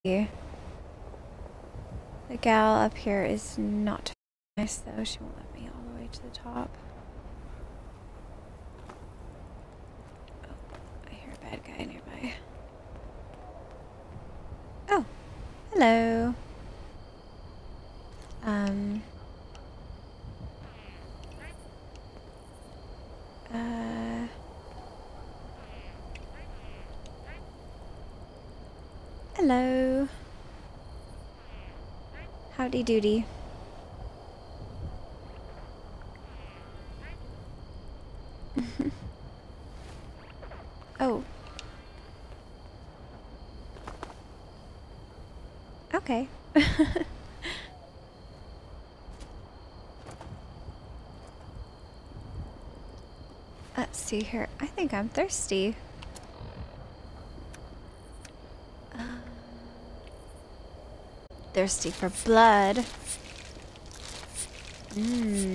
The gal up here is not nice though. She won't let me all the way to the top. Oh, I hear a bad guy nearby. Oh, hello. Hello. Howdy doody. Oh. Okay. Let's see here. I think I'm thirsty. Thirsty for blood. Mmm.